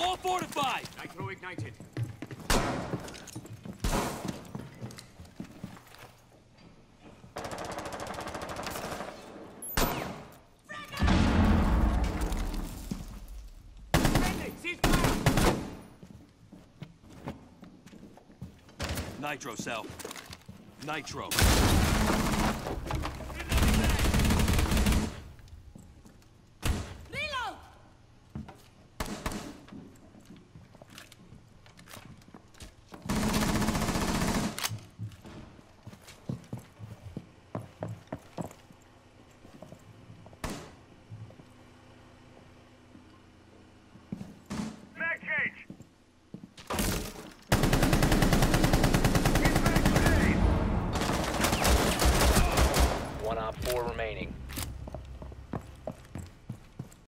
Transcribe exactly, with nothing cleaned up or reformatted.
Wall fortified! Nitro ignited. Friendly, cease fire! Nitro cell. Nitro.